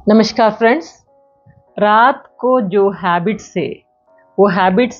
नमस्कार फ्रेंड्स। रात को जो हैबिट्स है वो हैबिट्स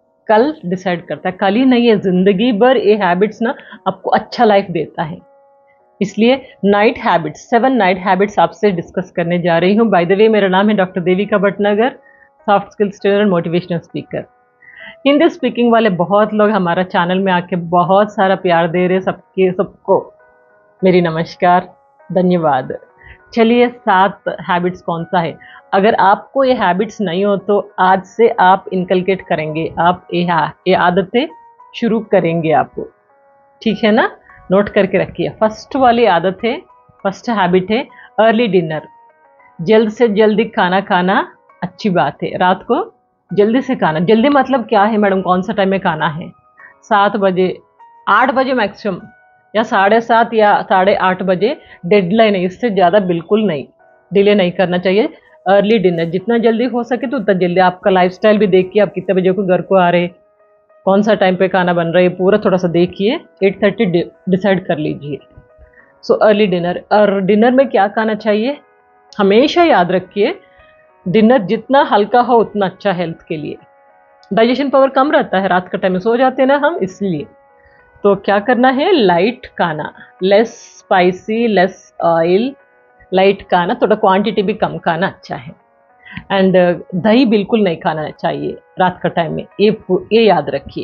कल डिसाइड करता है, कल ही नहीं है, जिंदगी भर ये हैबिट्स ना आपको अच्छा लाइफ देता है। इसलिए नाइट हैबिट्स, 7 नाइट हैबिट्स आपसे डिस्कस करने जा रही हूँ। बाय द वे, मेरा नाम है doctor Devika Bhatnagar, soft skills trainer and motivational speaker. Hindi speaking वाले बहुत लोग हमारा चैनल में आके बहुत सारा प्यार दे रहे, सबको मेरी नमस्कार, धन्यवाद। चलिए, 7 हैबिट्स कौन सा है? अगर आपको ये हैबिट्स नहीं हो तो आज से आप इनकलकेट करेंगे, आप ये आदतें शुरू करेंगे आपको, ठीक है ना? नोट करके रखिए। फर्स्ट वाली आदत है, फर्स्ट हैबिट है अर्ली डिनर। जल्द से जल्दी खाना खाना अच्छी बात है। रात को जल्दी से खाना, जल्दी मतलब क्या है मैडम, कौन सा टाइम में खाना है? 7 बजे, 8 बजे मैक्सिमम, या 7:30 या 8:30 बजे डेडलाइन है, इससे ज़्यादा बिल्कुल नहीं, डिले नहीं करना चाहिए। अर्ली डिनर जितना जल्दी हो सके तो उतना जल्दी। आपका लाइफस्टाइल भी देखिए, आप कितने बजे को घर को आ रहे, कौन सा टाइम पे खाना बन रहा है, पूरा थोड़ा सा देखिए। 8:30 डिसाइड कर लीजिए। So early dinner. और डिनर में क्या खाना चाहिए, हमेशा याद रखिए, डिनर जितना हल्का हो उतना अच्छा हेल्थ के लिए। डाइजेशन पावर कम रहता है, रात का टाइम में सो जाते हैं ना हम, इसलिए। तो क्या करना है, लाइट खाना, less spicy, less oil, light खाना, थोड़ा क्वांटिटी भी कम खाना अच्छा है। एंड दही बिल्कुल नहीं खाना चाहिए रात का टाइम में, ये याद रखिए।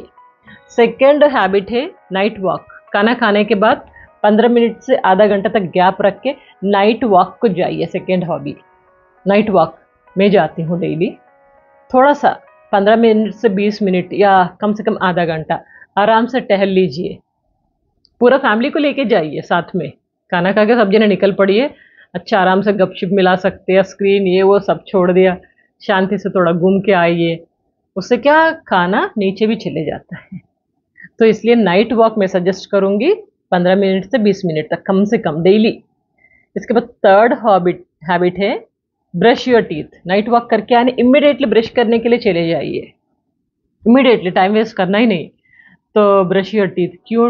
सेकेंड हैबिट है नाइट वॉक। खाना खाने के बाद 15 मिनट से आधा घंटा तक गैप रख के नाइट वॉक को जाइए। Second hobby night walk. मैं जाती हूँ डेली, थोड़ा सा 15 मिनट से 20 मिनट या कम से कम आधा घंटा आराम से टहल लीजिए। पूरा फैमिली को लेके जाइए साथ में। खाना खा के सब जने निकल पड़िए, अच्छा आराम से गपशप मिला सकते हैं, स्क्रीन ये वो सब छोड़ दिया, शांति से थोड़ा घूम के आइए। उससे क्या, खाना नीचे भी चले जाता है। तो इसलिए नाइट वॉक मैं सजेस्ट करूंगी, 15 मिनट से 20 मिनट तक कम से कम डेली। इसके बाद थर्ड हैबिट है brush your teeth. Night walk करके आने इमिडिएटली ब्रश करने के लिए चले जाइए, इमिडिएटली, टाइम वेस्ट करना ही नहीं। तो ब्रश योर टीथ। क्यों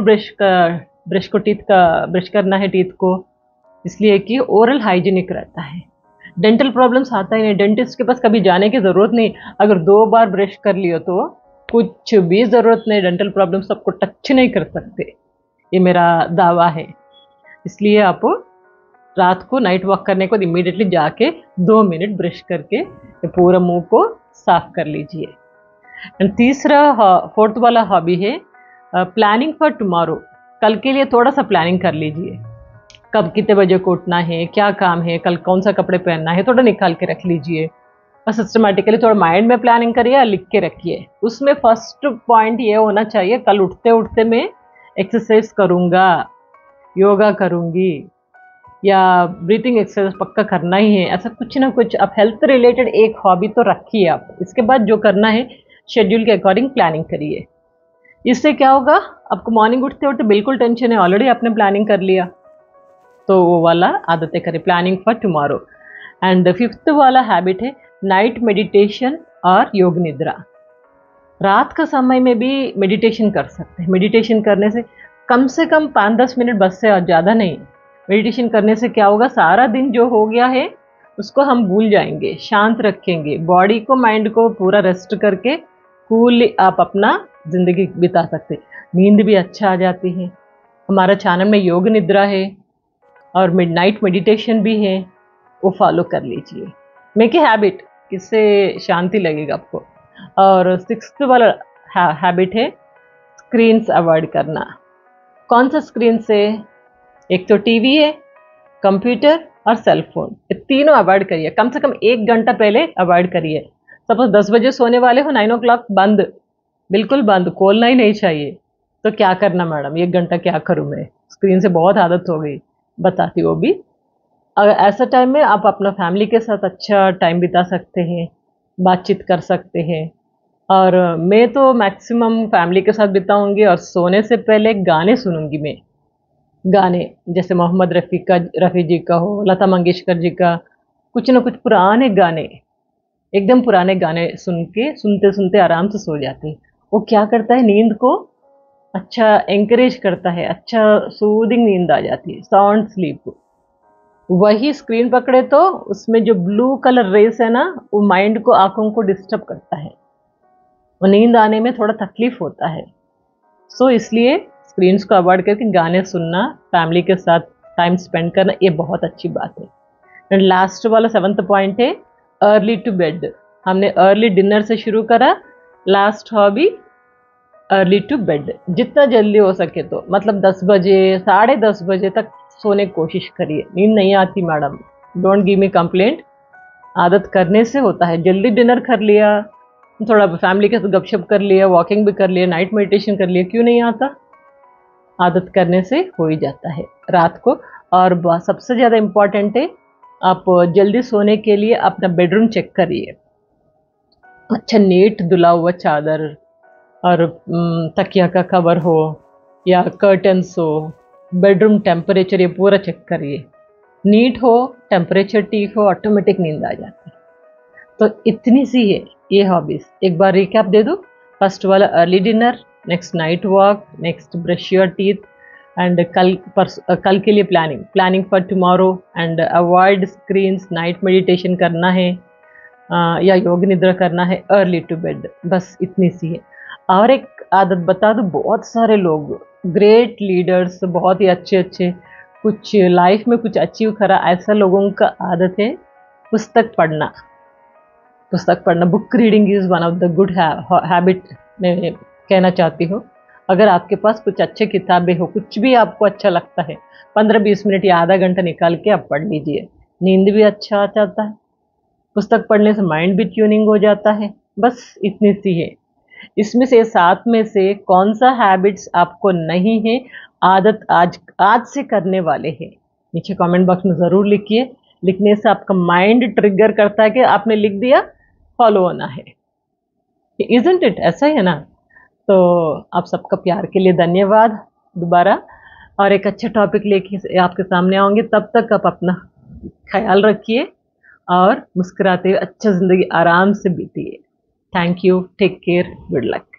ब्रश करना है टीथ को? इसलिए कि ओरल हाइजीनिक रहता है। डेंटल प्रॉब्लम्स आता ही नहीं, डेंटिस्ट के पास कभी जाने की ज़रूरत नहीं। अगर 2 बार ब्रश कर लियो तो कुछ भी ज़रूरत नहीं, डेंटल प्रॉब्लम्स आपको टच नहीं कर सकते, ये मेरा दावा है। इसलिए आप रात को नाइट वॉक करने को इमीडिएटली जाके 2 मिनट ब्रश करके पूरा मुंह को साफ कर लीजिए। एंड तीसरा, फोर्थ वाला हॉबी है प्लानिंग फॉर टुमारो। कल के लिए थोड़ा सा प्लानिंग कर लीजिए, कब कितने बजे को उठना है, क्या काम है, कल कौन सा कपड़े पहनना है, थोड़ा निकाल के रख लीजिए और सिस्टमेटिकली थोड़ा माइंड में प्लानिंग करिए, लिख के रखिए। उसमें फर्स्ट पॉइंट ये होना चाहिए, कल उठते उठते मैं एक्सरसाइज करूँगा, योगा करूँगी, या ब्रीथिंग एक्सरसाइज पक्का करना ही है। ऐसा कुछ ना कुछ आप हेल्थ रिलेटेड एक हॉबी तो रखिए आप। इसके बाद जो करना है शेड्यूल के अकॉर्डिंग प्लानिंग करिए। इससे क्या होगा, आपको मॉर्निंग उठते उठते बिल्कुल टेंशन है, ऑलरेडी आपने प्लानिंग कर लिया। तो वो वाला आदतें करें, planning for tomorrow. And fifth वाला हैबिट है नाइट मेडिटेशन और योग निद्रा। रात का समय में भी मेडिटेशन कर सकते हैं। मेडिटेशन करने से कम 5-10 मिनट, बस से और ज़्यादा नहीं। मेडिटेशन करने से क्या होगा, सारा दिन जो हो गया है उसको हम भूल जाएंगे, शांत रखेंगे बॉडी को, माइंड को पूरा रेस्ट करके कूल आप अपना ज़िंदगी बिता सकते। नींद भी अच्छा आ जाती है। हमारा चैनल में योग निद्रा है और मिडनाइट मेडिटेशन भी है, वो फॉलो कर लीजिए। मेक ए हैबिट, किससे शांति लगेगा आपको। और सिक्स्थ वाला हैबिट है स्क्रीन्स अवॉइड करना। कौन सा स्क्रीन से? एक तो टीवी है, कंप्यूटर और सेल फोन, ये तीनों अवॉइड करिए। कम से कम 1 घंटा पहले अवॉइड करिए। सपोज 10 बजे सोने वाले हो, 9 o'clock बंद, बिल्कुल बंद, खोलना ही नहीं चाहिए। तो क्या करना मैडम, 1 घंटा क्या करूँ मैं, स्क्रीन से बहुत आदत हो गई, बताती वो भी। अगर ऐसा टाइम में आप अपना फैमिली के साथ अच्छा टाइम बिता सकते हैं, बातचीत कर सकते हैं। और मैं तो मैक्सिमम फैमिली के साथ बिताऊंगी और सोने से पहले गाने सुनूंगी मैं। गाने जैसे मोहम्मद रफ़ी जी का हो, लता मंगेशकर जी का, कुछ ना कुछ पुराने गाने, एकदम पुराने गाने सुनते सुनते आराम से सो जाते हैं। वो क्या करता है, नींद को अच्छा एंकरेज करता है, अच्छा सूदिंग नींद आ जाती है, साउंड स्लीप। वही स्क्रीन पकड़े तो उसमें जो ब्लू कलर रेस है ना, वो माइंड को, आंखों को डिस्टर्ब करता है, और नींद आने में थोड़ा तकलीफ होता है। सो इसलिए स्क्रीन्स को अवॉइड करके गाने सुनना, फैमिली के साथ टाइम स्पेंड करना, ये बहुत अच्छी बात है। एंड लास्ट वाला 7th पॉइंट है अर्ली टू बेड। हमने अर्ली डिनर से शुरू करा, last hobby early to bed. जितना जल्दी हो सके तो, मतलब 10 बजे, 10:30 बजे तक सोने की कोशिश करिए। नींद नहीं आती madam, don't give me complaint, आदत करने से होता है। जल्दी डिनर कर लिया, थोड़ा फैमिली के साथ गपशप कर लिया, वॉकिंग भी कर लिया, नाइट मेडिटेशन कर लिया, क्यों नहीं आता? आदत करने से हो ही जाता है रात को। और सबसे ज़्यादा इम्पॉर्टेंट है, आप जल्दी सोने के लिए अपना बेडरूम चेक करिए। अच्छा नीट धुला हुआ चादर और तकिया का कवर हो या कर्टन्स हो, बेडरूम टेम्परेचर ये पूरा चेक करिए। नीट हो, टेम्परेचर ठीक हो, ऑटोमेटिक नींद आ जाती है। तो इतनी सी है ये हॉबीज। एक बार रिकैप दे दूँ। फर्स्ट वाला early dinner, next night walk, next brush your teeth, and कल के लिए planning for tomorrow, and avoid screens, night meditation करना है, या योग निद्रा करना है, अर्ली टू बेड। बस इतनी सी है। और एक आदत बता दूं, बहुत सारे लोग ग्रेट लीडर्स, बहुत ही अच्छे अच्छे, कुछ लाइफ में कुछ अचीव करा, ऐसा लोगों का आदत है पुस्तक पढ़ना। Book reading is one of the good habit मैं कहना चाहती हूँ। अगर आपके पास कुछ अच्छे किताबें हो, कुछ भी आपको अच्छा लगता है, 15-20 मिनट या आधा घंटा निकाल के आप पढ़ लीजिए। नींद भी अच्छा आ जाता है, पुस्तक पढ़ने से माइंड भी ट्यूनिंग हो जाता है। बस इतनी सी है। इसमें से 7 में से कौन सा हैबिट्स आपको नहीं है, आदत आज आज से करने वाले हैं, नीचे कमेंट बॉक्स में ज़रूर लिखिए। लिखने से आपका माइंड ट्रिगर करता है कि आपने लिख दिया, फॉलो होना है। Isn't it? ऐसा ही है ना? तो आप सबका प्यार के लिए धन्यवाद दोबारा। और एक अच्छा टॉपिक लेके आपके सामने आऊँगी। तब तक आप अपना ख्याल रखिए और मुस्कुराते हुए अच्छा ज़िंदगी आराम से बीतिए। Thank you, take care, good luck.